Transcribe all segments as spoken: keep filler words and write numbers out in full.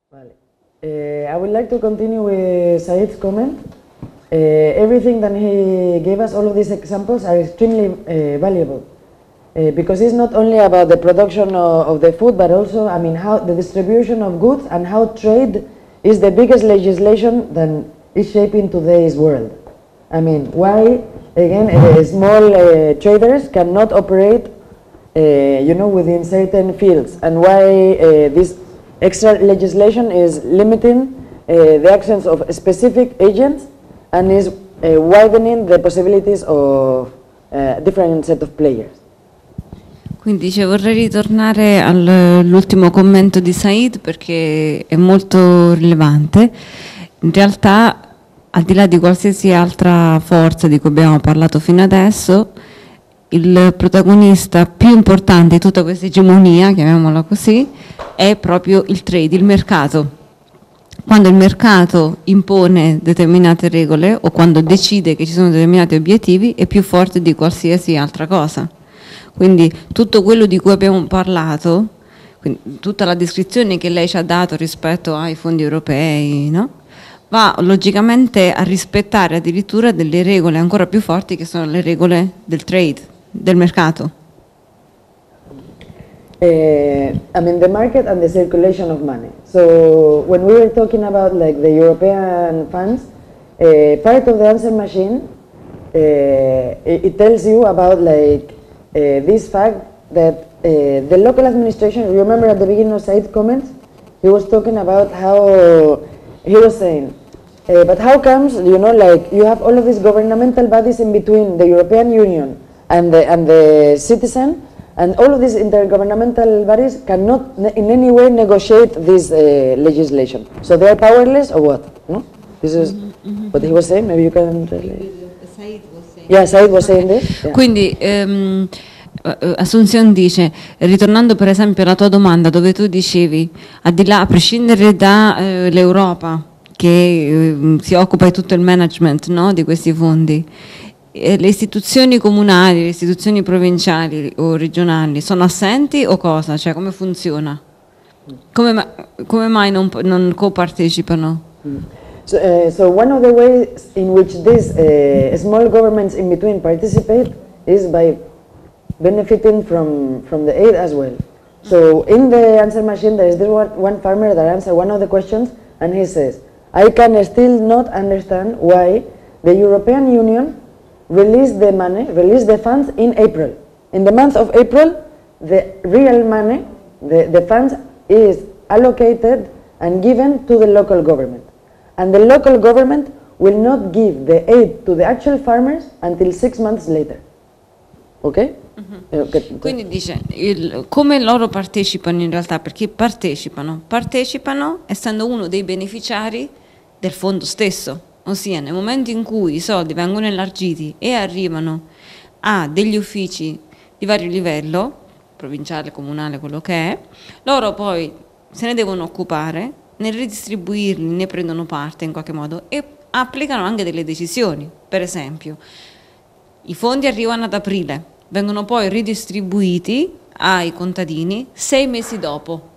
Vale. Uh, I would like to continue with Said's comment. Uh, everything that he gave us, all of these examples are extremely uh, valuable uh, because it's not only about the production of, of the food, but also, I mean, how the distribution of goods and how trade is the biggest legislation that is shaping today's world. I mean, why, again, uh, small uh, traders cannot operate, uh, you know, within certain fields, and why uh, this extra legislation is limiting uh, the actions of specific agents and is uh, widening the possibilities of uh, different set of players. Quindi dice, vorrei ritornare all'ultimo commento di Said perché è molto rilevante. In realtà, al di là di qualsiasi altra forza di cui abbiamo parlato fino adesso, il protagonista più importante di tutta questa egemonia, chiamiamola così, è proprio il trade, il mercato. Quando il mercato impone determinate regole o quando decide che ci sono determinati obiettivi è più forte di qualsiasi altra cosa. Quindi tutto quello di cui abbiamo parlato, quindi tutta la descrizione che lei ci ha dato rispetto ai fondi europei, no? Va logicamente a rispettare addirittura delle regole ancora più forti che sono le regole del trade, del mercato. Uh, I mean, the market and the circulation of money. So when we were talking about like the European funds, uh, part of the answer machine, uh, it, it tells you about like uh, this fact that uh, the local administration, you remember at the beginning of Said's comments, he was talking about how, he was saying, uh, but how comes, you know, like you have all of these governmental bodies in between the European Union and the, and the citizen, and all of these intergovernmental bodies cannot in any way negotiate this uh, legislation. So they are powerless or what? No? This is mm-hmm, mm-hmm. what he was saying. Maybe you can translate. Said was saying. Yeah, Said was saying this. Yeah. Quindi um, Assunzione dice, ritornando per esempio alla tua domanda dove tu dicevi, al di là, a prescindere dall'Europa uh, che uh, si occupa di tutto il management, no, di questi fondi, le istituzioni comunali, le istituzioni provinciali o regionali sono assenti o cosa? Cioè come funziona? Come, ma, come mai non, non copartecipano? Mm. So, uh, so one of the ways in which these uh, small governments in between participate is by benefiting from, from the aid as well. So in the answer machine there is this one, one farmer that answered one of the questions and he says, I can still not understand why the European Union release the money, release the funds in April. In the month of April, the real money, the, the funds is allocated and given to the local government. And the local government will not give the aid to the actual farmers until six months later. Ok? Mm-hmm. Okay. Quindi dice, il, come loro partecipano in realtà? Perché partecipano? Partecipano essendo uno dei beneficiari del fondo stesso. Ossia, nel momento in cui i soldi vengono elargiti e arrivano a degli uffici di vario livello, provinciale, comunale, quello che è, loro poi se ne devono occupare, ne ridistribuirli, ne prendono parte in qualche modo e applicano anche delle decisioni. Per esempio, i fondi arrivano ad aprile, vengono poi ridistribuiti ai contadini sei mesi dopo.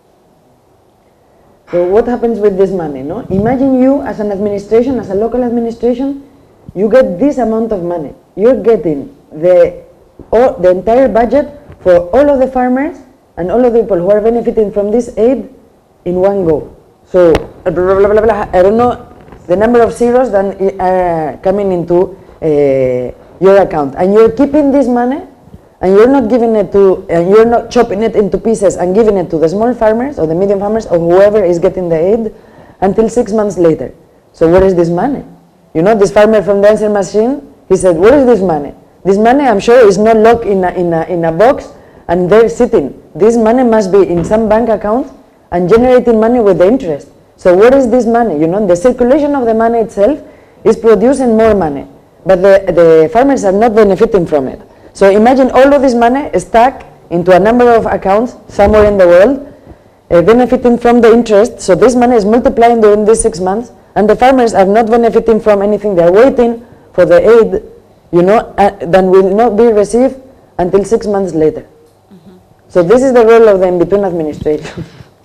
So what happens with this money, no? Imagine you as an administration, as a local administration, you get this amount of money. You're getting the, all, the entire budget for all of the farmers and all of the people who are benefiting from this aid in one go. So, blah, blah, blah, blah, blah, I don't know the number of zeros that are coming into uh, your account. And you're keeping this money and you're not giving it to, and you're not chopping it into pieces and giving it to the small farmers or the medium farmers or whoever is getting the aid until six months later. So where is this money? You know, this farmer from the answer machine, he said, where is this money? This money, I'm sure, is not locked in a, in a, in a box and they're sitting. This money must be in some bank account and generating money with the interest. So where is this money? You know, the circulation of the money itself is producing more money, but the, the farmers are not benefiting from it. So imagine all of this money stuck into a number of accounts somewhere in the world, uh, benefiting from the interest. So this money is multiplying during these six months, and the farmers are not benefiting from anything. They are waiting for the aid, you know, uh, that will not be received until six months later. Mm-hmm. So this is the role of the in-between administration.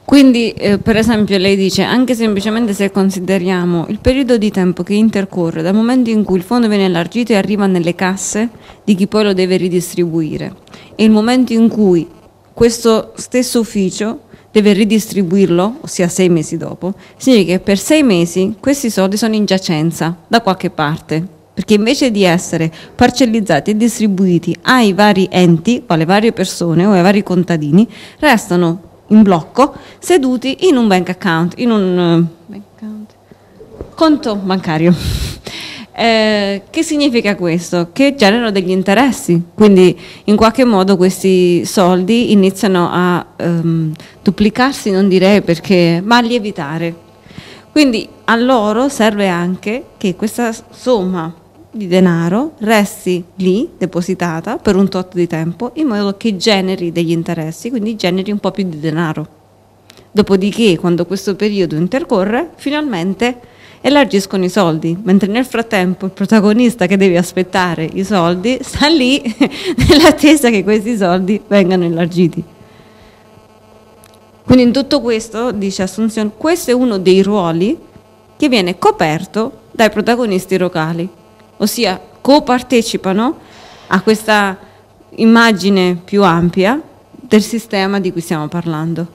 Quindi, eh, per esempio, lei dice, anche semplicemente se consideriamo il periodo di tempo che intercorre dal momento in cui il fondo viene elargito e arriva nelle casse di chi poi lo deve ridistribuire, e il momento in cui questo stesso ufficio deve ridistribuirlo, ossia sei mesi dopo, significa che per sei mesi questi soldi sono in giacenza da qualche parte, perché invece di essere parcellizzati e distribuiti ai vari enti, o alle varie persone o ai vari contadini, restano in blocco, seduti in un bank account, in un uh, bank account, conto bancario. Eh, che significa questo? Che generano degli interessi, quindi in qualche modo questi soldi iniziano a um, duplicarsi, non direi perché, ma a lievitare. Quindi a loro serve anche che questa somma di denaro resti lì depositata per un tot di tempo in modo che generi degli interessi, quindi generi un po' più di denaro. Dopodiché, quando questo periodo intercorre, finalmente elargiscono i soldi, mentre nel frattempo il protagonista che deve aspettare i soldi sta lì nell'attesa che questi soldi vengano elargiti. Quindi in tutto questo, dice Assunzione, questo è uno dei ruoli che viene coperto dai protagonisti locali, ossia copartecipano a questa immagine più ampia del sistema di cui stiamo parlando.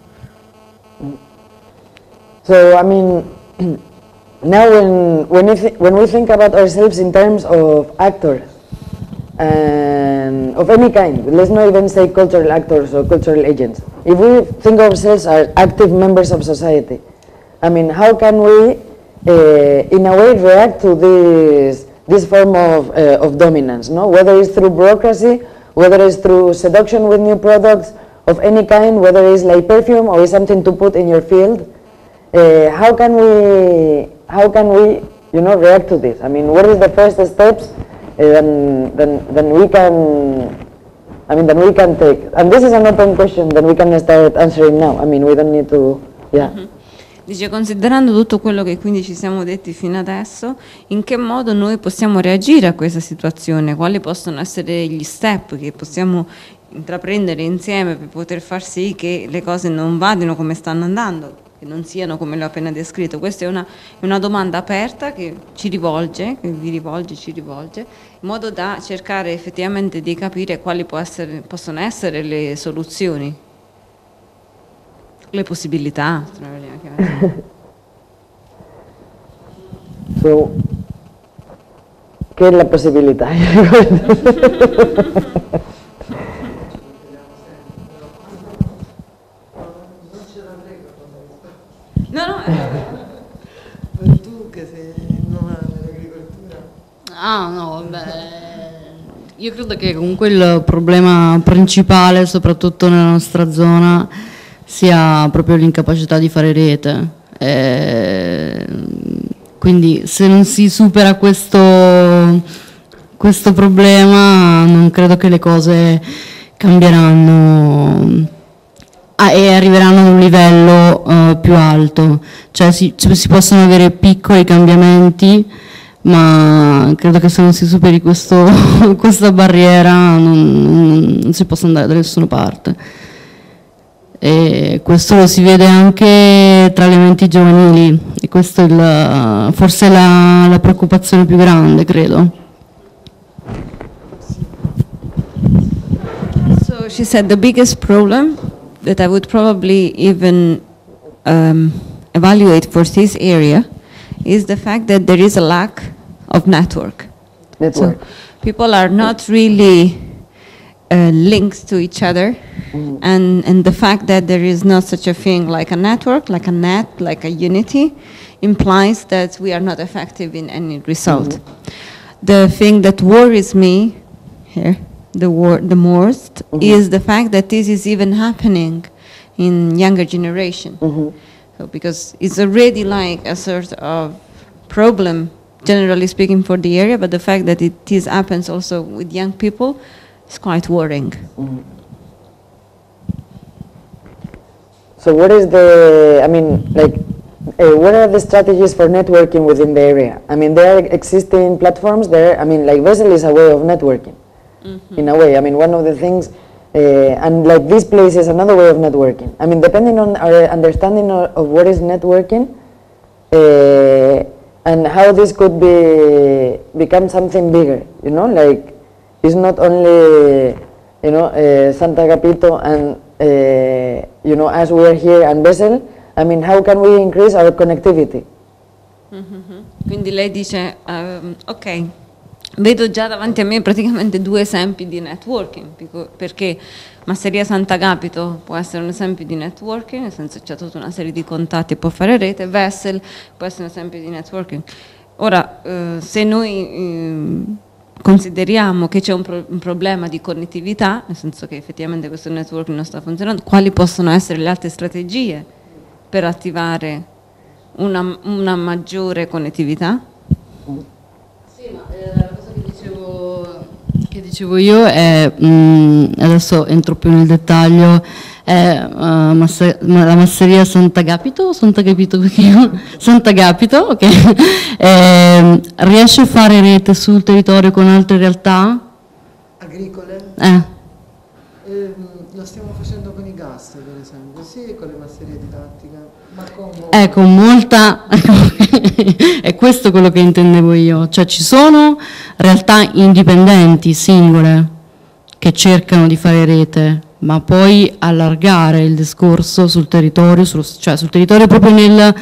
So, I mean, now when, when, we th when we think about ourselves in terms of actors, and of any kind, let's not even say cultural actors or cultural agents. If we think of ourselves as active members of society, I mean, how can we, uh, in a way, react to this this form of, uh, of dominance, no? Whether it's through bureaucracy, whether it's through seduction with new products of any kind, whether it's like perfume or it's something to put in your field, uh, how can we, how can we, you know, react to this? I mean, what is the first steps uh, then, then, then we can, I mean, then we can take? And this is an open question that we can start answering now. I mean, we don't need to, yeah. Mm-hmm. Dice, considerando tutto quello che quindi ci siamo detti fino adesso, in che modo noi possiamo reagire a questa situazione? Quali possono essere gli step che possiamo intraprendere insieme per poter far sì che le cose non vadino come stanno andando, che non siano come le ho appena descritto? Questa è una, è una domanda aperta che ci rivolge, che vi rivolge, ci rivolge, in modo da cercare effettivamente di capire quali può essere, possono essere le soluzioni. Le possibilità. So, ¿qué es la posibilidad? No, no. Tu che sei nuova nell'agricoltura. Ah, no, vabbè. Io credo che comunque il problema principale, soprattutto nella nostra zona, sia proprio l'incapacità di fare rete. E quindi se non si supera questo, questo problema, non credo che le cose cambieranno ah, e arriveranno ad un livello uh, più alto. Cioè si, si possono avere piccoli cambiamenti, ma credo che se non si superi questo, questa barriera non, non si possa andare da nessuna parte. E questo lo si vede anche tra le menti giovanili, e questo è il, forse la, la preoccupazione più grande, credo. So she said the biggest problem that I would probably even um, evaluate for this area is the fact that there is a lack of network. Network. So people are not really uh, linked to each other. Mm. And, and the fact that there is not such a thing like a network, like a net, like a unity, implies that we are not effective in any result. Mm-hmm. The thing that worries me here, the, wor the most, mm-hmm. is the fact that this is even happening in younger generation. Mm-hmm. So because it's already like a sort of problem, generally speaking, for the area, but the fact that it is happens also with young people is quite worrying. Mm-hmm. So what is the, I mean, like, uh, what are the strategies for networking within the area? I mean, there are existing platforms there. I mean, like Vessel is a way of networking, mm-hmm. in a way. I mean, one of the things Uh, and like this place is another way of networking. I mean, depending on our understanding of, of what is networking, uh, and how this could be become something bigger, you know, like it's not only, you know, uh, Santa Agapito and, uh, you know, as we are here and Bessel, I mean, how can we increase our connectivity? Mm-hmm. Quindi lei dice, um, ok, vedo già davanti a me praticamente due esempi di networking, perché Masseria Sant'Agapito può essere un esempio di networking, nel senso c'è tutta una serie di contatti e può fare rete, Wessel può essere un esempio di networking. Ora, eh, se noi eh, consideriamo che c'è un, pro- un problema di connettività, nel senso che effettivamente questo networking non sta funzionando, quali possono essere le altre strategie per attivare una, una maggiore connettività? Sì, ma eh, la cosa che dicevo, che dicevo io è, mh, adesso entro più nel dettaglio, è uh, massa, la masseria Sant'Agapito, Sant'Agapito perché io, Sant'Agapito, ok, eh, riesce a fare rete sul territorio con altre realtà? Agricole? Eh. Ehm, lo stiamo facendo con i gas, per esempio, sì, con le masserie didattiche, ma con... Ecco, molta, è questo quello che intendevo io, cioè ci sono realtà indipendenti, singole, che cercano di fare rete, ma poi allargare il discorso sul territorio, sullo, cioè sul territorio proprio nel,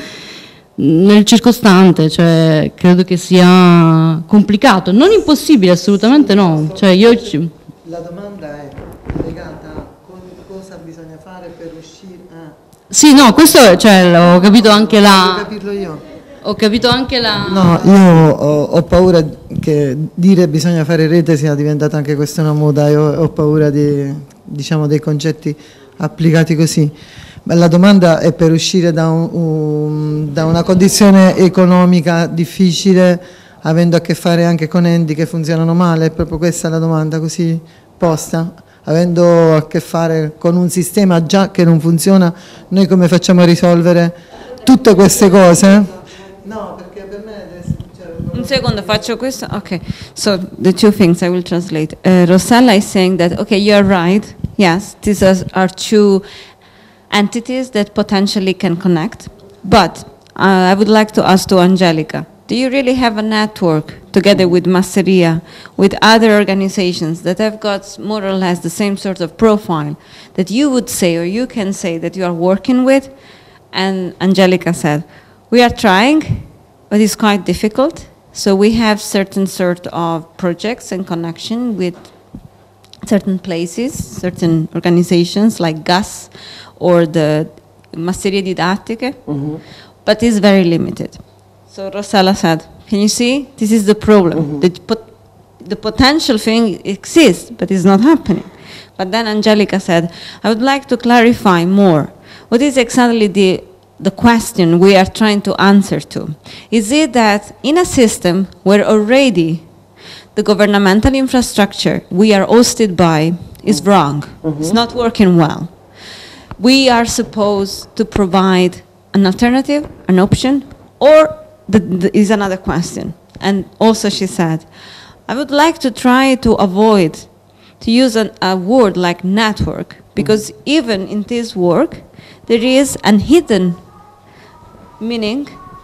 nel circostante, cioè credo che sia complicato, non impossibile, assolutamente no. Cioè io ci... La domanda è legata a cosa bisogna fare per uscire... Ah. Sì, no, questo, cioè, ho capito anche la... Devo capirlo io. Ho capito anche la... No, io ho, ho paura che dire bisogna fare rete sia diventata anche questa una moda, io ho paura di, diciamo, dei concetti applicati così. Ma la domanda è per uscire da, un, un, da una condizione economica difficile, avendo a che fare anche con enti che funzionano male, è proprio questa la domanda così posta? Avendo a che fare con un sistema già che non funziona, noi come facciamo a risolvere tutte queste cose? No, perché per me adesso... Un secondo, faccio questo. Okay, so the two things I will translate. Uh, Rossella is saying that, okay, you're right. Yes, these are, are two entities that potentially can connect. But uh, I would like to ask to Angelica, do you really have a network together with Masseria, with other organizations that have got more or less the same sort of profile that you would say or you can say that you are working with? And Angelica said, we are trying, but it's quite difficult. So we have certain sort of projects and connection with certain places, certain organizations like G A S or the Masserie Didattiche, mm-hmm. but it's very limited. So Rossella said, can you see? This is the problem. Mm-hmm. The, pot- the potential thing exists, but it's not happening. But then Angelica said, I would like to clarify more. What is exactly the the question we are trying to answer to? Is it that in a system where already the governmental infrastructure we are hosted by is wrong, mm-hmm. it's not working well, we are supposed to provide an alternative, an option, or the, the, is another question? And also she said, I would like to try to avoid to use an, a word like network, because mm-hmm. even in this work there is an hidden meaning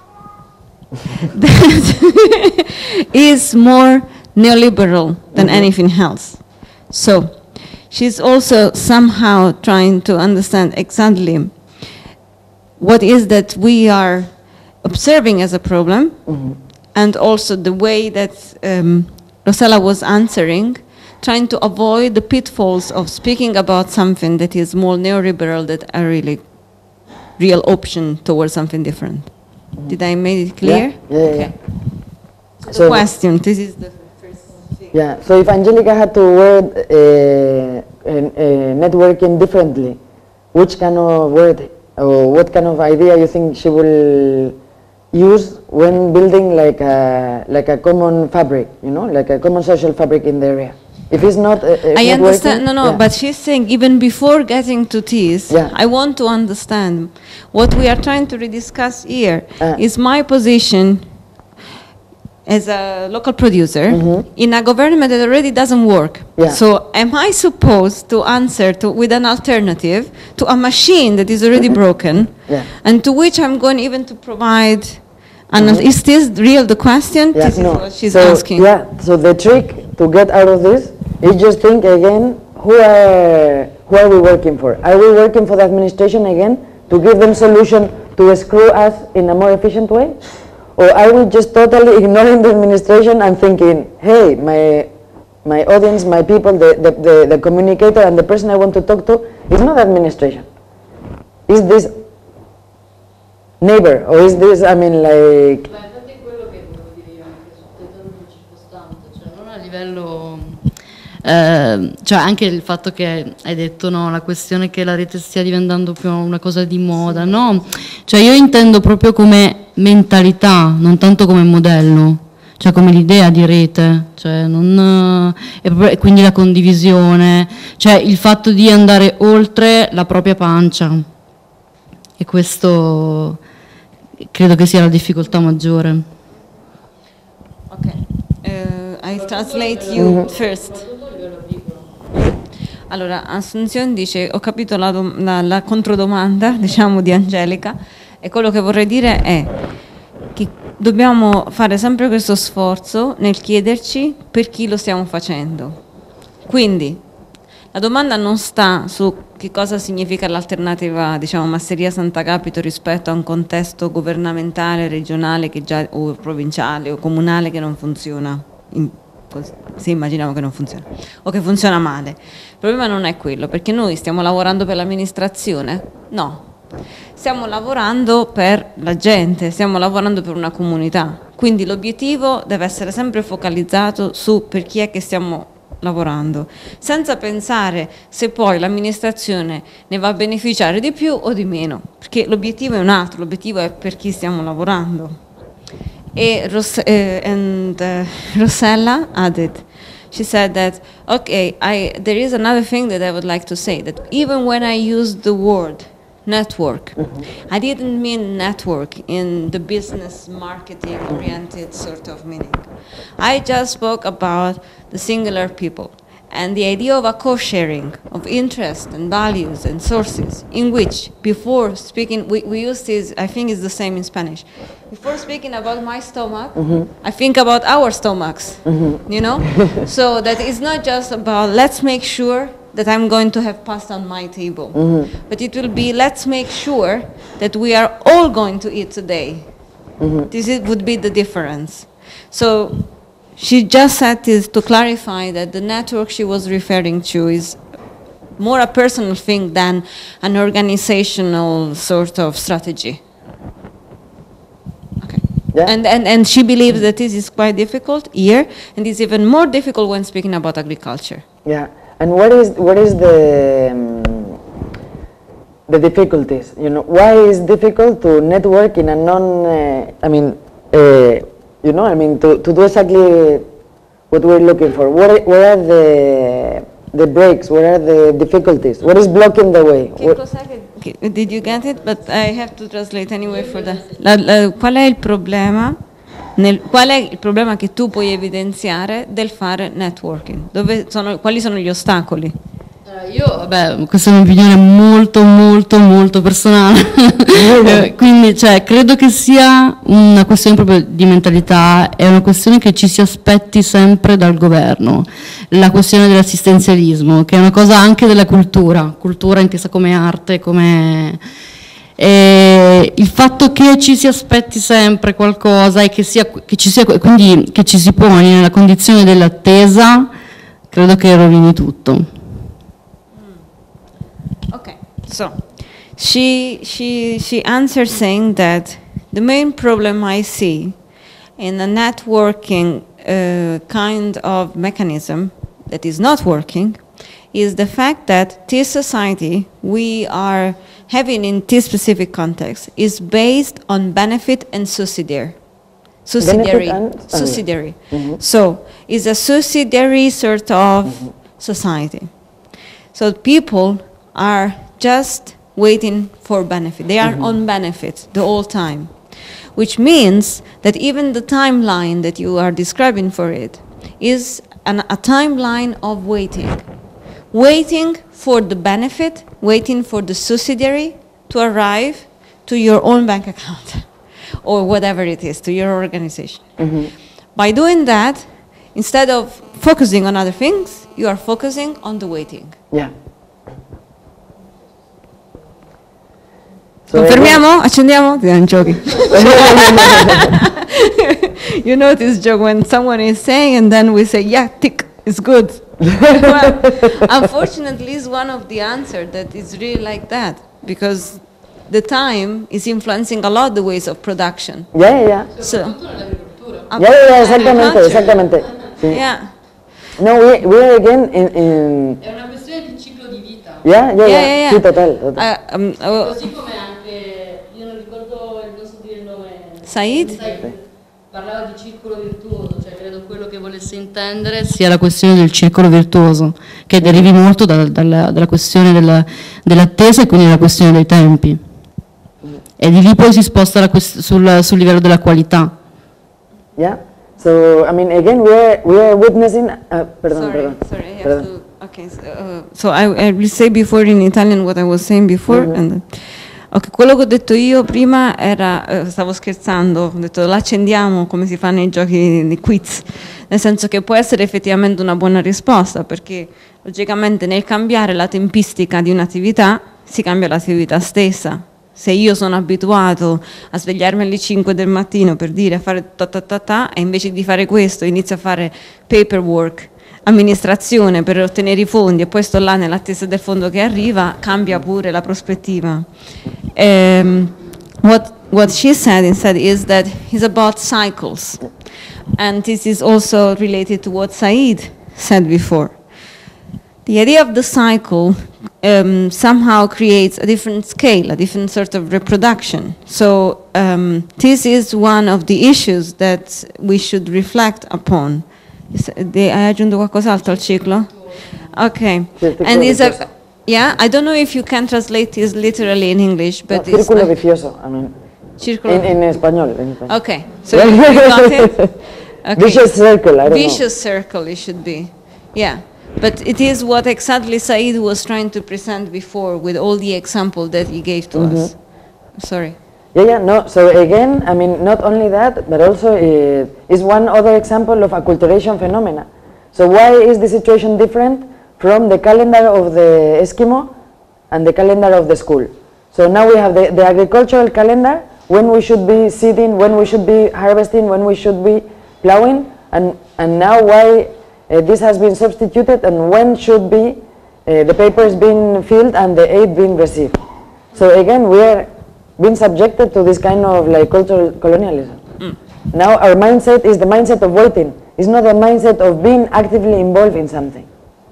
that is more neoliberal than mm-hmm. anything else. So she's also somehow trying to understand exactly what is that we are observing as a problem, mm-hmm. and also the way that um, Rossella was answering, trying to avoid the pitfalls of speaking about something that is more neoliberal, that are really real option towards something different. Mm-hmm. Did I make it clear? Yeah, yeah, okay. yeah. So So the question, this is the first thing. Yeah, so if Angelica had to word uh, uh, uh, networking differently, which kind of word or what kind of idea you think she will use when building like a, like a common fabric, you know, like a common social fabric in the area? If it's not, uh, uh, I not understand, working, no, no, yeah. but she's saying even before getting to this, Yeah. I want to understand what we are trying to rediscuss here Uh. is my position as a local producer Mm-hmm. in a government that already doesn't work. Yeah. So am I supposed to answer to, with an alternative to a machine that is already broken, Yeah. and to which I'm going even to provide an, is this real the question? Yeah, This is no. what she's so, asking. Yeah, so the trick to get out of this is just think again, who are, who are we working for? Are we working for the administration again to give them solution to screw us in a more efficient way? Or are we just totally ignoring the administration and thinking, hey, my, my audience, my people, the, the, the, the communicator and the person I want to talk to is not administration. Is this neighbor, or is this, I mean, like... Ma infatti è quello che volevo dire io anche su determinato circostante, cioè non a livello... Eh, cioè anche il fatto che hai detto no, la questione che la rete stia diventando più una cosa di moda, no? Cioè io intendo proprio come mentalità, non tanto come modello, cioè come l'idea di rete, cioè non, è proprio, e quindi la condivisione, cioè il fatto di andare oltre la propria pancia, e questo credo che sia la difficoltà maggiore. Ok, uh, I translate you first. Allora, Assunzione dice, ho capito la, dom- la, la controdomanda, diciamo, di Angelica, e quello che vorrei dire è che dobbiamo fare sempre questo sforzo nel chiederci per chi lo stiamo facendo. Quindi, la domanda non sta su che cosa significa l'alternativa, diciamo, Masseria Santa Capito rispetto a un contesto governamentale, regionale che già, o provinciale o comunale che non funziona. In, se immaginiamo che non funziona o che funziona male. Il problema non è quello, perché noi stiamo lavorando per l'amministrazione? No. Stiamo lavorando per la gente, stiamo lavorando per una comunità. Quindi l'obiettivo deve essere sempre focalizzato su per chi è che stiamo lavorando, senza pensare se poi l'amministrazione ne va a beneficiare di più o di meno, perché l'obiettivo è un altro, l'obiettivo è per chi stiamo lavorando. E Ros- uh, and uh, Rossella added, she said that, okay, I, there is another thing that I would like to say, that even when I used the word network, mm-hmm. I didn't mean network in the business marketing oriented sort of meaning. I just spoke about the singular people and the idea of a co-sharing of interest and values and sources, in which before speaking, we, we use this, I think it's the same in Spanish, before speaking about my stomach, mm-hmm. I think about our stomachs, mm-hmm. you know? So that it's not just about, let's make sure that I'm going to have pasta on my table, mm-hmm. but it will be, let's make sure that we are all going to eat today. Mm-hmm. This is, would be the difference. So she just said this to clarify that the network she was referring to is more a personal thing than an organizational sort of strategy. Okay. Yeah. And, and, and she believes that this is quite difficult here, and it's even more difficult when speaking about agriculture. Yeah. And what is what is the um, the difficulties? You know, why is difficult to network in a non? Uh, I mean, uh, you know, I mean, to, to do exactly what we're looking for. What are, where are the the breaks? Where are the difficulties? What is blocking the way? Che cos'è che, did you get it? But I have to translate anyway for the. La, la, qual è il problema? Nel, qual è il problema che tu puoi evidenziare del fare networking? Dove sono, quali sono gli ostacoli? Io, vabbè, questa è un'opinione molto, molto, molto personale. Quindi, cioè, credo che sia una questione proprio di mentalità, è una questione che ci si aspetti sempre dal governo. La questione dell'assistenzialismo, che è una cosa anche della cultura, cultura intesa come arte, come... E il fatto che ci si aspetti sempre qualcosa e che, sia, che ci sia, quindi che ci si poni nella condizione dell'attesa, credo che rovini tutto. Okay, so she she she answered saying that the main problem I see in a networking uh, kind of mechanism that is not working is the fact that this society we are having in this specific context is based on benefit and subsidiary. Subsidiary. And, subsidiary. Mm-hmm. So it's a subsidiary sort of mm-hmm. society. So people are just waiting for benefit. They are mm-hmm. on benefit the whole time. which means that even the timeline that you are describing for it is an, a timeline of waiting. Waiting for the benefit, waiting for the subsidiary to arrive to your own bank account or whatever it is, to your organization. Mm-hmm. By doing that, instead of focusing on other things, you are focusing on the waiting. Yeah. So Confermiamo? Accendiamo? I'm joking. You know this joke when someone is saying and then we say, yeah, tick, it's good. Well, unfortunately, it's one of the answers that is really like that, because the time is influencing a lot the ways of production. Yeah, yeah, yeah. So, yeah, yeah, yeah, exactamente, exactamente. Sì. Yeah. No, we, we are again in, in... È una questione di ciclo di vita. Yeah, yeah, yeah, Yeah, yeah, yeah. Sì, total, total. Uh, um, uh, Così come anche, io non ricordo, non so dire il nome. Said? Said parlava di circolo virtuoso, cioè credo quello che volesse intendere sia la questione del circolo virtuoso, che derivi molto dal, dalla, dalla questione della, dell'attesa e quindi dalla questione dei tempi. E di lì poi si sposta la quest- sul, sul livello della qualità. Yeah. So, I mean, again, we are, we are witnessing... Uh, perdón, sorry, perdón. sorry, I have Perdón. to, okay, so, uh, so I, I will say before in Italian what I was saying before. Mhm. And, okay, quello che ho detto io prima era, eh, stavo scherzando, ho detto l'accendiamo come si fa nei giochi di quiz, nel senso che può essere effettivamente una buona risposta, perché logicamente nel cambiare la tempistica di un'attività si cambia l'attività stessa. Se io sono abituato a svegliarmi alle cinque del mattino per dire a fare ta ta ta ta e invece di fare questo inizio a fare paperwork, amministrazione per ottenere i fondi e poi sto là nell'attesa del fondo che arriva, cambia pure la prospettiva. Um, what, what she said instead is that it's about cycles, and this is also related to what Said said before. The idea of the cycle um, somehow creates a different scale, a different sort of reproduction. So um, this is one of the issues that we should reflect upon. Is- de- Hai aggiunto qualcos'altro al ciclo? Okay. Sì, And is vicioso. a, yeah, I don't know if you can translate this literally in English, No, but it's círculo like- vicioso, I mean. Circolo- En, en español, en español. Okay, so you you got it? Okay. Vicious circle, I don't Vicious circle it should be. Yeah. But it is what exactly Said was trying to present before with all the example that he gave to us. Sorry. know. Yeah, yeah, no, so again, I mean, not only that, but also uh, is one other example of acculturation phenomena. So why is the situation different from the calendar of the Eskimo and the calendar of the school? So now we have the, the agricultural calendar, when we should be seeding, when we should be harvesting, when we should be plowing, and, and now why uh, this has been substituted and when should be uh, the papers being filled and the aid being received. So again, we are being subjected to this kind of like cultural colonialism. Mm. Now our mindset is the mindset of waiting. It's not the mindset of being actively involved in something.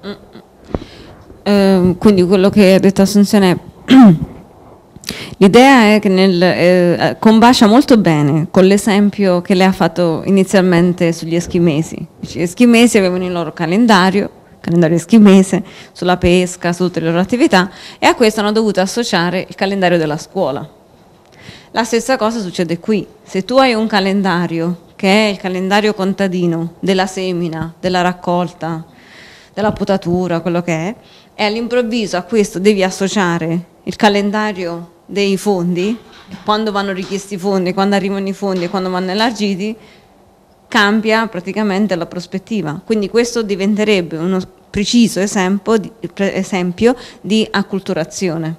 Ehm, quindi quello che ha detto Assunzione è l'idea è che nel, eh, combacia molto bene con l'esempio che lei ha fatto inizialmente sugli eschimesi. Gli eschimesi avevano il loro calendario, calendario eschimese, sulla pesca, su tutte le loro attività, e a questo hanno dovuto associare il calendario della scuola. La stessa cosa succede qui. Se tu hai un calendario che è il calendario contadino della semina, della raccolta, della potatura, quello che è, e all'improvviso a questo devi associare il calendario dei fondi, quando vanno richiesti i fondi, quando arrivano i fondi e quando vanno elargiti, cambia praticamente la prospettiva. Quindi questo diventerebbe uno preciso esempio di, esempio di acculturazione.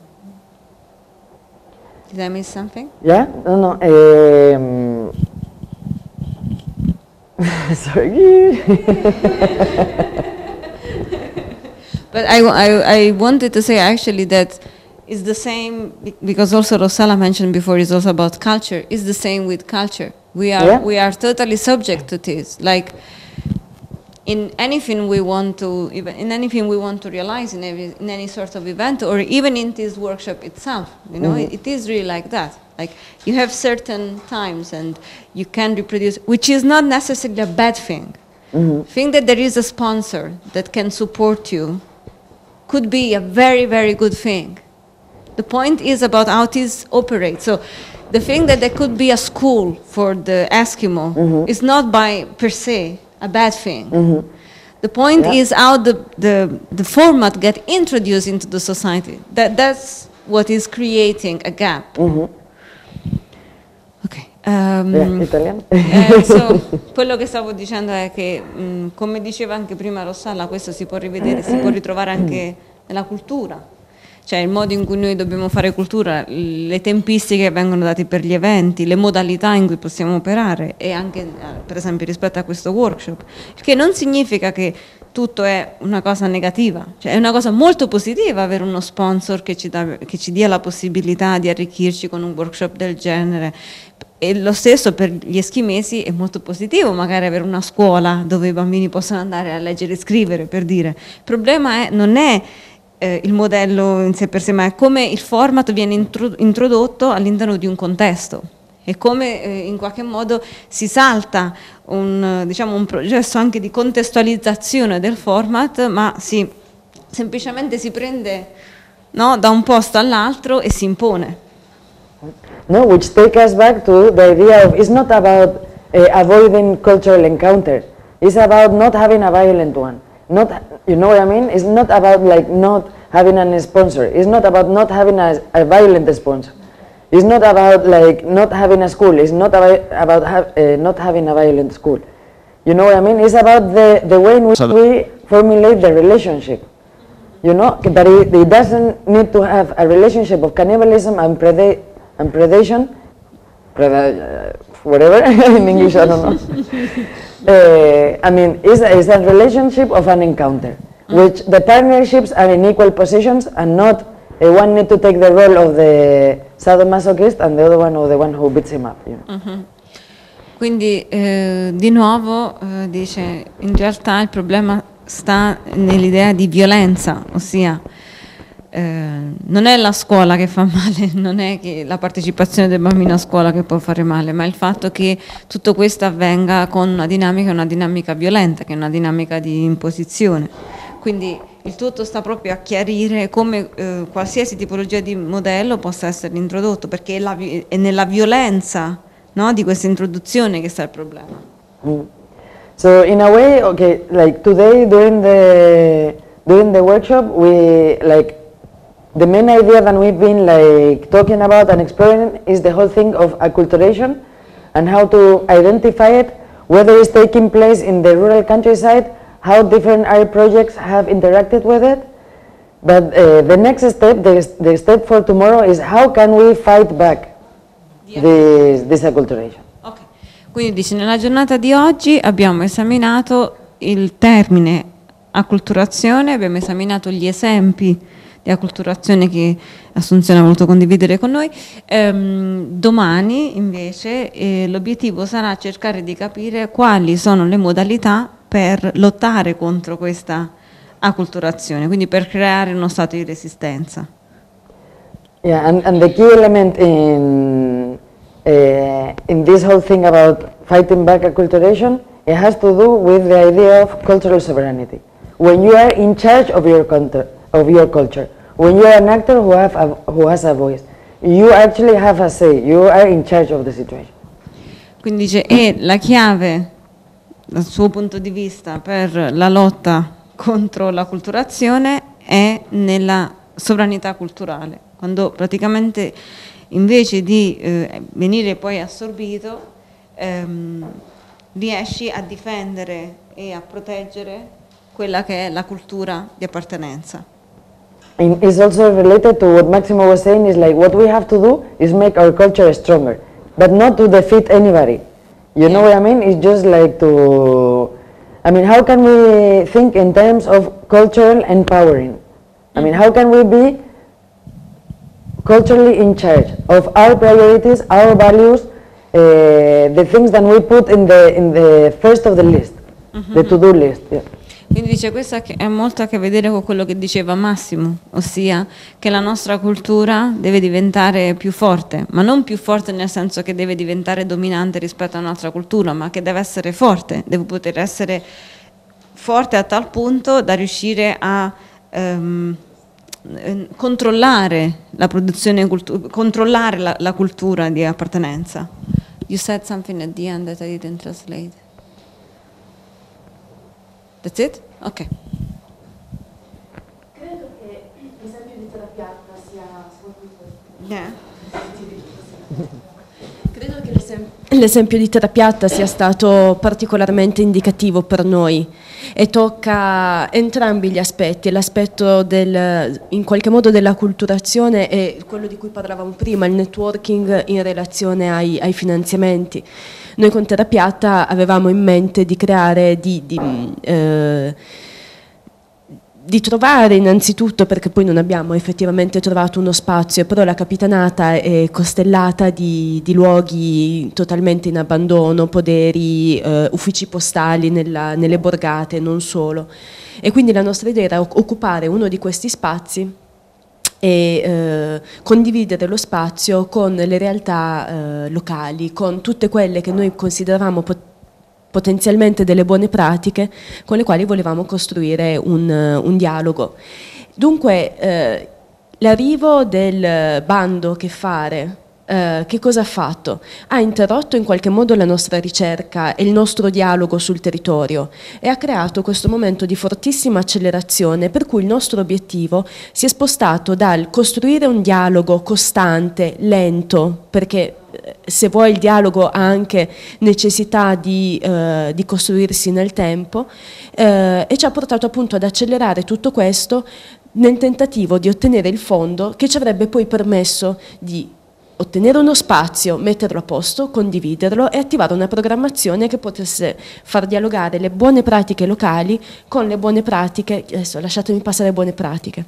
Did I miss something? Yeah? No, no. Um, sorry. But I, I, I wanted to say actually that it's the same, be- because also Rosala mentioned before, it's also about culture. It's the same with culture. We are, Yeah. we are totally subject to this. Like in anything we want to, even in anything we want to realize in, every, in any sort of event, or even in this workship itself, you know, it, it is really like that. Like you have certain times and you can reproduce, which is not necessarily a bad thing. Think that there is a sponsor that can support you could be a very, very good thing. The point is about how this operates. So the thing that there could be a school for the Eskimo mm-hmm. is not by per se a bad thing. Mm-hmm. The point yeah. is how the, the, the format get introduced into the society. That, that's what is creating a gap. Mm-hmm. Ok. Um, yeah, Italian. eh, so, quello che stavo dicendo è che, mh, come diceva anche prima Rossalla, questo si può rivedere, si può ritrovare anche nella cultura. Cioè il modo in cui noi dobbiamo fare cultura, le tempistiche che vengono date per gli eventi, le modalità in cui possiamo operare e anche per esempio rispetto a questo workshop, il che non significa che tutto è una cosa negativa, cioè è una cosa molto positiva avere uno sponsor che ci, dà, che ci dia la possibilità di arricchirci con un workshop del genere. E lo stesso per gli eschimesi è molto positivo magari avere una scuola dove i bambini possono andare a leggere e scrivere, per dire. Il problema è, non è eh, il modello in sé per sé, ma è come il format viene intro- introdotto all'interno di un contesto e come eh, in qualche modo si salta un, diciamo, un processo anche di contestualizzazione del format, ma si, semplicemente si prende, no, da un posto all'altro e si impone. No, which take us back to the idea of it's not about uh, avoiding cultural encounter. It's about not having a violent one. Not, you know what I mean? It's not about like not having a sponsor. It's not about not having a, a violent sponsor. It's not about like not having a school. It's not about, about ha uh, not having a violent school. You know what I mean? It's about the, the way in which we formulate the relationship. You know, that it, it doesn't need to have a relationship of cannibalism and preda and predation, preda uh, whatever, in English I don't know. uh, I mean, it's, it's a relationship of an encounter, mm. which the partnerships are in equal positions and not uh, one need to take the role of the sadomasochist and the other one of the one who beats him up. You know? Mm-hmm. Quindi eh, di nuovo eh, dice, in realtà il problema sta nell'idea di violenza, ossia eh, non è la scuola che fa male, non è che la partecipazione del bambino a scuola che può fare male, ma il fatto che tutto questo avvenga con una dinamica, una dinamica violenta, che è una dinamica di imposizione. Quindi il tutto sta proprio a chiarire come eh, qualsiasi tipologia di modello possa essere introdotto, perché è, la, è nella violenza, no, di questa introduzione che sta il problema. Mm. So in a way, okay, like today during the during the workshop, we like the main idea that we've been like talking about and exploring is the whole thing of acculturation and how to identify it, whether it's taking place in the rural countryside, how different art projects have interacted with it. But uh, the next step, the, the step for tomorrow is how can we fight back yeah. this, this acculturation. Okay. Quindi dice, nella giornata di oggi abbiamo esaminato il termine acculturazione, abbiamo esaminato gli esempi di acculturazione che Assunzione ha voluto condividere con noi. Ehm, domani invece eh, l'obiettivo sarà cercare di capire quali sono le modalità per lottare contro questa acculturazione, quindi per creare uno stato di resistenza. Yeah, and, and the key element in, uh, in this whole thing about fighting back acculturation, it has to do with the idea of cultural sovereignty. When you are in charge of your, of your culture, when you are an actor who, have a, who has a voice, you actually have a say, you are in charge of the situation. Quindi dice, e la chiave, dal suo punto di vista, per la lotta contro l'acculturazione è nella sovranità culturale, quando praticamente invece di eh, venire poi assorbito, ehm, riesci a difendere e a proteggere quella che è la cultura di appartenenza. And it's also related to what Maximo was saying, is like what we have to do is make our culture stronger, but not to defeat anybody. You yeah. know what I mean? It's just like to, I mean, how can we think in terms of cultural empowering? I mean, how can we be culturally in charge of our priorities, our values, uh, the things that we put in the, in the first of the list, mm-hmm. the to-do list. Yeah. Quindi dice, questo ha molto a che vedere con quello che diceva Massimo, ossia che la nostra cultura deve diventare più forte, ma non più forte nel senso che deve diventare dominante rispetto a un'altra cultura, ma che deve essere forte, deve poter essere forte a tal punto da riuscire a um, eh, controllare la produzione, cultu- controllare la, la cultura di appartenenza. You said something at the end that I didn't translate. That's it? Ok. Credo che l'esempio di Terapiatta sia... Yeah. Credo che l'esem- l'esempio di Terapiatta sia stato particolarmente indicativo per noi e tocca entrambi gli aspetti, l'aspetto del, in qualche modo dell'acculturazione e quello di cui parlavamo prima, il networking in relazione ai, ai finanziamenti. Noi con Terapiatta avevamo in mente di creare, di, di, eh, di trovare innanzitutto, perché poi non abbiamo effettivamente trovato uno spazio, però la Capitanata è costellata di, di luoghi totalmente in abbandono, poderi, eh, uffici postali nella, nelle borgate, non solo. E quindi la nostra idea era occupare uno di questi spazi e eh, condividere lo spazio con le realtà eh, locali, con tutte quelle che noi consideravamo pot- potenzialmente delle buone pratiche con le quali volevamo costruire un, un dialogo. Dunque eh, l'arrivo del bando Che fare, eh, che cosa ha fatto? Ha interrotto in qualche modo la nostra ricerca e il nostro dialogo sul territorio e ha creato questo momento di fortissima accelerazione per cui il nostro obiettivo si è spostato dal costruire un dialogo costante, lento, perché se vuoi il dialogo ha anche necessità di, eh, di costruirsi nel tempo eh, e ci ha portato appunto ad accelerare tutto questo nel tentativo di ottenere il fondo che ci avrebbe poi permesso di ottenere uno spazio, metterlo a posto, condividerlo e attivare una programmazione che potesse far dialogare le buone pratiche locali con le buone pratiche, adesso lasciatemi passare le buone pratiche,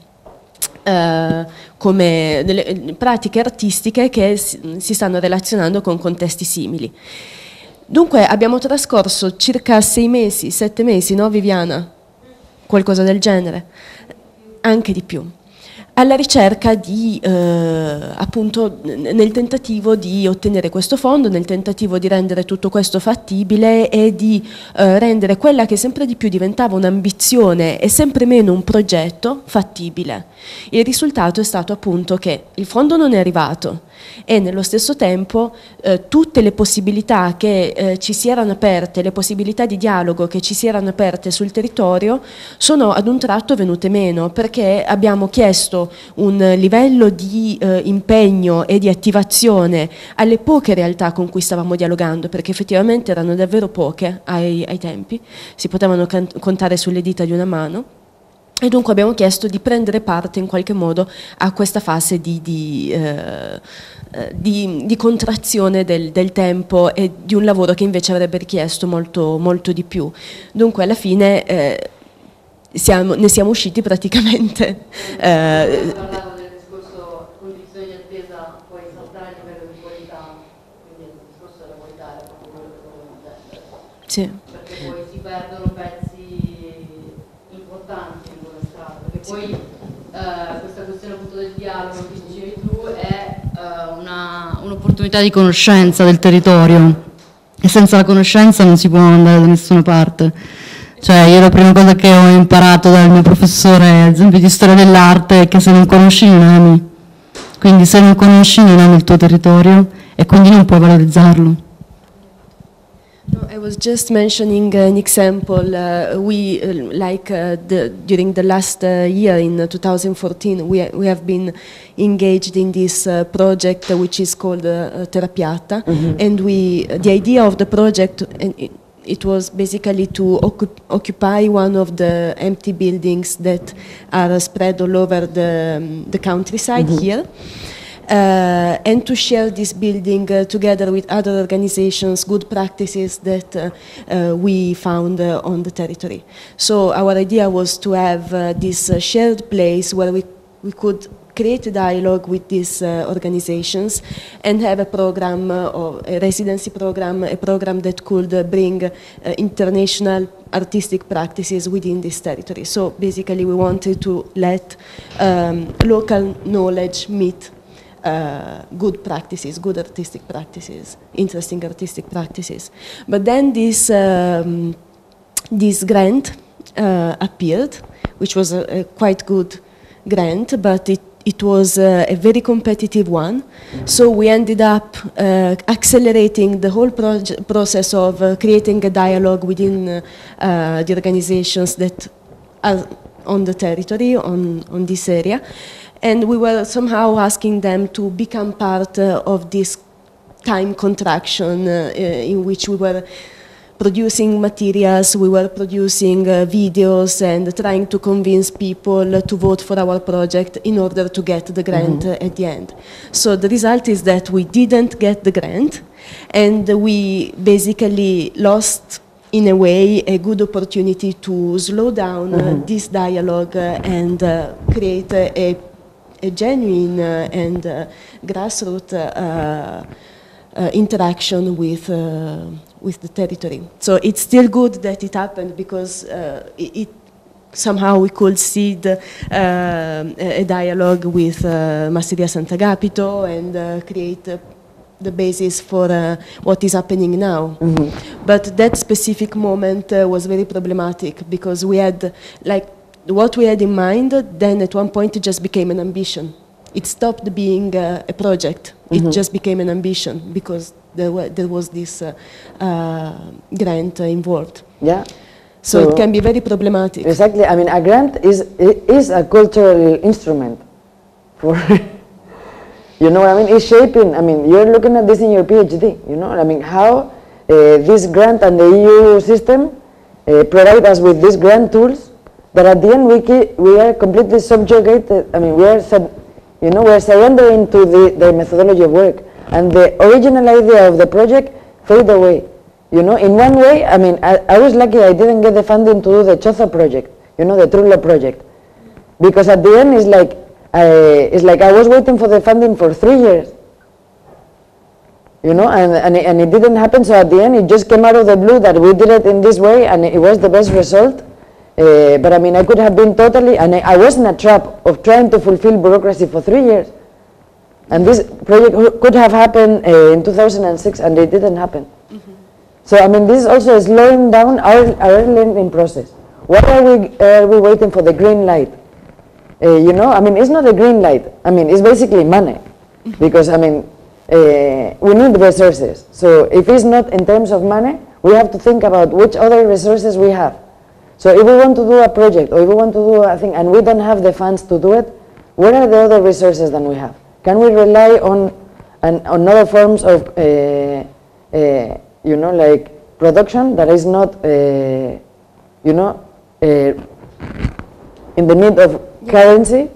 Uh, come delle pratiche artistiche che si, si stanno relazionando con contesti simili. Dunque abbiamo trascorso circa sei mesi, sette mesi, no Viviana? Qualcosa del genere, anche di più, alla ricerca di, eh, appunto, nel tentativo di ottenere questo fondo, nel tentativo di rendere tutto questo fattibile e di eh, rendere quella che sempre di più diventava un'ambizione e sempre meno un progetto fattibile. Il risultato è stato appunto che il fondo non è arrivato e nello stesso tempo eh, tutte le possibilità che eh, ci si erano aperte, le possibilità di dialogo che ci si erano aperte sul territorio sono ad un tratto venute meno, perché abbiamo chiesto un livello di eh, impegno e di attivazione alle poche realtà con cui stavamo dialogando, perché effettivamente erano davvero poche ai, ai tempi, si potevano can- contare sulle dita di una mano. E dunque abbiamo chiesto di prendere parte in qualche modo a questa fase di, di, eh, di, di contrazione del, del tempo e di un lavoro che invece avrebbe richiesto molto, molto di più. Dunque alla fine eh, siamo, ne siamo usciti praticamente. Eh, Parlavo del discorso condizioni di attesa, poi saltare il livello di qualità, quindi il discorso della qualità è proprio quello che volevo intendere. sì. Perché poi si perdono pezzi importanti in quella strada, perché poi eh, questa questione appunto del dialogo che dicevi tu è eh, una, un'opportunità di conoscenza del territorio e senza la conoscenza non si può andare da nessuna parte. Cioè io la prima cosa che ho imparato dal mio professore, ad esempio di storia dell'arte, è che se non conosci non ami, quindi se non conosci non ami il tuo territorio e quindi non puoi valorizzarlo. No, I was just mentioning an example. Uh, we, uh, like uh, the, during the last uh, year in twenty fourteen, we we have been engaged in this uh, project uh, which is called uh, Terapiatta, mm-hmm. and we the idea of the project. And it, It was basically to occup- occupy one of the empty buildings that are spread all over the, um, the countryside mm-hmm. here. Uh, and to share this building uh, together with other organizations, good practices that uh, uh, we found uh, on the territory. So our idea was to have uh, this uh, shared place where we, we could create a dialogue with these uh, organizations and have a program uh, or a residency program, a program that could uh, bring uh, international artistic practices within this territory. So basically we wanted to let um, local knowledge meet Uh, good practices, good artistic practices, interesting artistic practices. But then this, um, this grant uh, appeared, which was a, a quite good grant, but it It was uh, a very competitive one, so we ended up uh, accelerating the whole process of uh, creating a dialogue within uh, uh, the organizations that are on the territory, on, on this area, and we were somehow asking them to become part uh, of this time contraction uh, in which we were producing materials, we were producing uh, videos and trying to convince people to vote for our project in order to get the grant mm-hmm. uh, at the end. So the result is that we didn't get the grant, and we basically lost, in a way, a good opportunity to slow down mm-hmm. uh, this dialogue uh, and uh, create a, a genuine uh, and uh, grassroots uh, uh, interaction with uh, with the territory. So it's still good that it happened, because uh, it, it somehow we could seed uh, a dialogue with uh, Masseria Sant'Agapito and uh, create uh, the basis for uh, what is happening now. Mm-hmm. But that specific moment uh, was very problematic, because we had, like, what we had in mind, then at one point it just became an ambition. It stopped being uh, a project. Mm-hmm. It just became an ambition, because there, were, there was this uh, uh, grant uh, involved. Yeah. So, so it can be very problematic. Exactly. I mean, a grant is is a cultural instrument for, you know what I mean? It's shaping. I mean, you're looking at this in your PhD, you know? I mean, how uh, this grant and the E U system uh, provide us with these grant tools that at the end we, keep, we are completely subjugated. I mean, we are, sub, you know, we are surrendering to the, the methodology of work. And the original idea of the project fade away. You know, in one way, I mean, I, I was lucky I didn't get the funding to do the Choza project, you know, the Trullo project. Because at the end, it's like, I, it's like I was waiting for the funding for three years. You know, and, and, it, and it didn't happen, so at the end, it just came out of the blue that we did it in this way, and it was the best result. Uh, but I mean, I could have been totally, and I, I was in a trap of trying to fulfill bureaucracy for three years. And this project could have happened uh, in two thousand six, and it didn't happen. Mm-hmm. So I mean, this is also slowing down our, our learning process. Why are we, are we waiting for the green light? Uh, you know, I mean, it's not a green light. I mean, it's basically money. Mm-hmm. Because, I mean, uh, we need resources. So if it's not in terms of money, we have to think about which other resources we have. So if we want to do a project, or if we want to do a thing, and we don't have the funds to do it, what are the other resources that we have? Can we rely on, on, on other forms of, uh, uh, you know, like production that is not, uh, you know, uh, in the need of yeah. currency?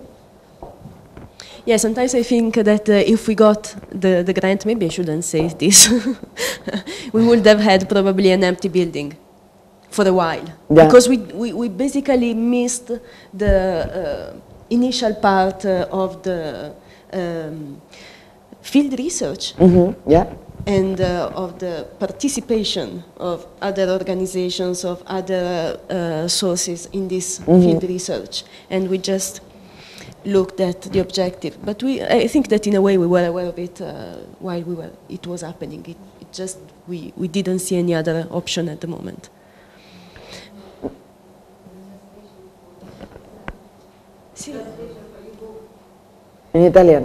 Yeah, sometimes I think that uh, if we got the, the grant, maybe I shouldn't say this, we would have had probably an empty building for a while. Yeah. Because we, we, we basically missed the uh, initial part uh, of the Um, field research mm-hmm. yeah. and uh, of the participation of other organizations, of other uh, sources in this mm-hmm. field research, and we just looked at the objective. But we, I think that in a way we were aware of it uh, while we were, it was happening. It, it just, we, we didn't see any other option at the moment. Sì. In Italian.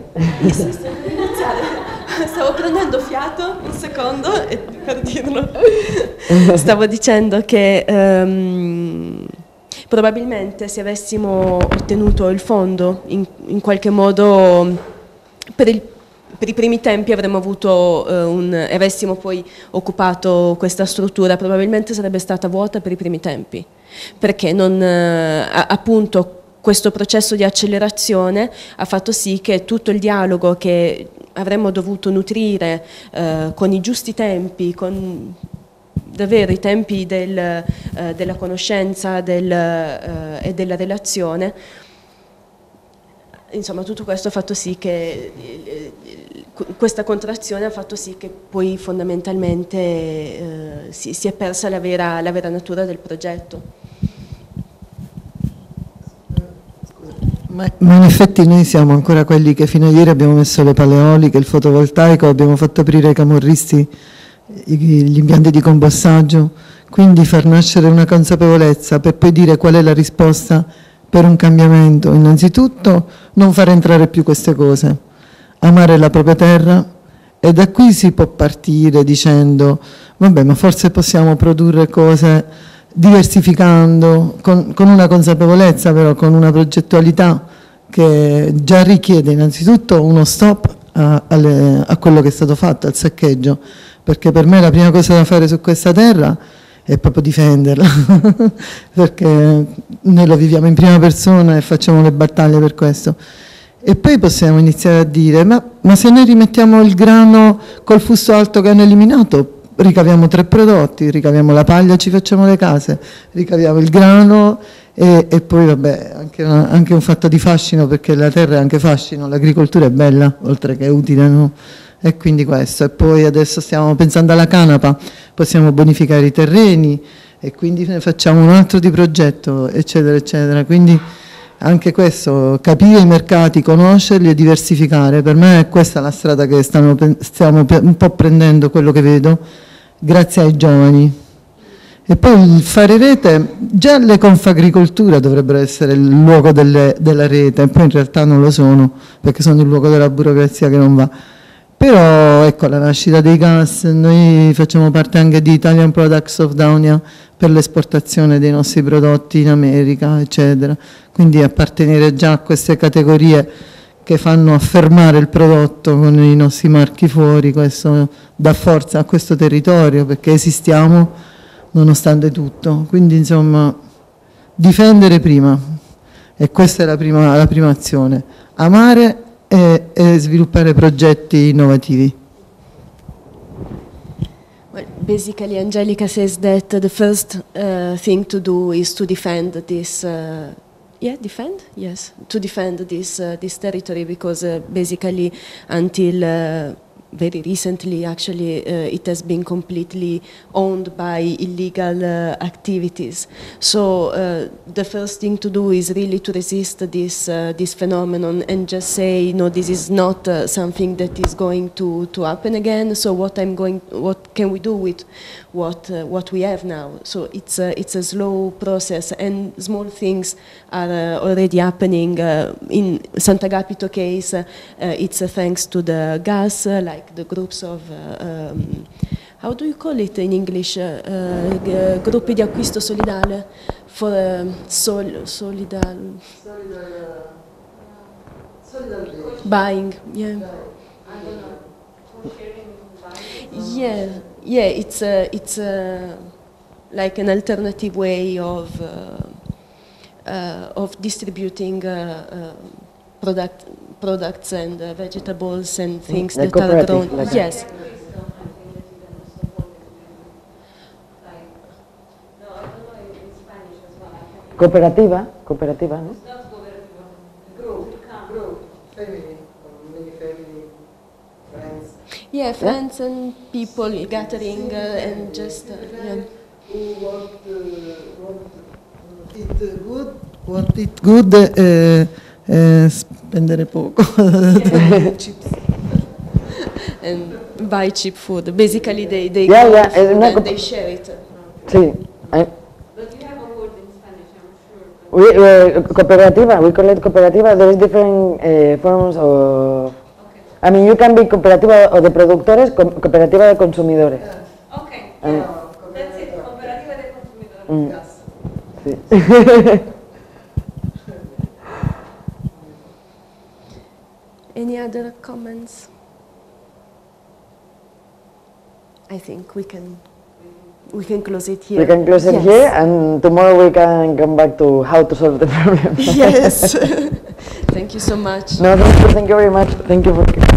Stavo prendendo fiato un secondo e, per dirlo. Stavo dicendo che um, probabilmente se avessimo ottenuto il fondo in, in qualche modo per, il, per i primi tempi avremmo avuto uh, un, avessimo poi occupato questa struttura, probabilmente sarebbe stata vuota per i primi tempi, perché non uh, a, appunto questo processo di accelerazione ha fatto sì che tutto il dialogo che avremmo dovuto nutrire eh, con i giusti tempi, con davvero i tempi del, eh, della conoscenza del, eh, e della relazione, insomma tutto questo ha fatto sì che eh, questa contrazione ha fatto sì che poi fondamentalmente eh, si, si è persa la vera, la vera natura del progetto. Ma, ma in effetti noi siamo ancora quelli che fino a ieri abbiamo messo le pale eoliche, il fotovoltaico, abbiamo fatto aprire ai camorristi gli impianti di combossaggio, quindi far nascere una consapevolezza per poi dire qual è la risposta per un cambiamento. Innanzitutto non far entrare più queste cose, amare la propria terra, e da qui si può partire dicendo vabbè, ma forse possiamo produrre cose diversificando, con, con una consapevolezza, però con una progettualità che già richiede innanzitutto uno stop a, alle, a quello che è stato fatto, al saccheggio, perché per me la prima cosa da fare su questa terra è proprio difenderla, perché noi lo viviamo in prima persona e facciamo le battaglie per questo. E poi possiamo iniziare a dire, ma, ma se noi rimettiamo il grano col fusto alto che hanno eliminato, ricaviamo tre prodotti, ricaviamo la paglia, ci facciamo le case, ricaviamo il grano e, e poi vabbè, anche, una, anche un fatto di fascino, perché la terra è anche fascino, l'agricoltura è bella, oltre che utile, no? E quindi questo. E poi adesso stiamo pensando alla canapa, possiamo bonificare i terreni e quindi ne facciamo un altro di progetto, eccetera, eccetera. Quindi anche questo, capire i mercati, conoscerli e diversificare, per me è questa la strada che stanno, stiamo un po' prendendo, quello che vedo, grazie ai giovani. E poi il fare rete, già le Confagricoltura dovrebbero essere il luogo delle, della rete, e poi in realtà non lo sono, perché sono il luogo della burocrazia che non va. Però ecco, la nascita dei gas, noi facciamo parte anche di Italian Products of Daunia per l'esportazione dei nostri prodotti in America, eccetera. Quindi appartenere già a queste categorie che fanno affermare il prodotto con i nostri marchi fuori, questo dà forza a questo territorio, perché esistiamo nonostante tutto. Quindi insomma, difendere prima, e questa è la prima, la prima azione, amare e, e sviluppare progetti innovativi. Well, basically, Angelica says that uh, the first uh, thing to do is to defend this. Uh, yeah, defend. Yes, to defend this uh, this territory, because uh, basically, until uh, very recently, actually, uh, it has been completely owned by illegal uh, activities. So uh, the first thing to do is really to resist this uh, this phenomenon and just say, no, this is not uh, something that is going to, to happen again. So what I'm going, what can we do with what uh, what we have now? So it's a, it's a slow process, and small things are uh, already happening. Uh, in Sant'Agapito case, uh, uh, it's uh, thanks to the gas, uh, like the groups of, uh, um, how do you call it in English, uh, uh, gruppi di acquisto solidale, for uh, sol, solidal, solidal, solidal buying, yeah. Yeah, yeah, it's a, it's a, like an alternative way of uh, uh, of distributing uh, uh, product products and uh, vegetables and things like that are grown. Like yes. Cooperativa, cooperativa, no? Yeah, friends yeah. and people gathering uh, and just uh, yeah. Who want, uh, want eat good, want eat good, uh, uh, spendere poco. Chips. And buy cheap food. Basically, they they yeah, go yeah, food no, and they share it. Sí. I, But you have a word in Spanish, I'm sure. we, uh, cooperativa, we call it cooperativa. There is different uh, forms of. I mean, you can be cooperativa o de productores, co cooperativa de consumidores. Okay, Um, yeah. That's it, cooperativa de consumidores. Mm. Gas. Sí. Any other comments? I think we can we can close it here. We can close it yes. here, and tomorrow we can come back to how to solve the problem. Yes. Thank you so much. No, thank you, thank you very much. Thank you for.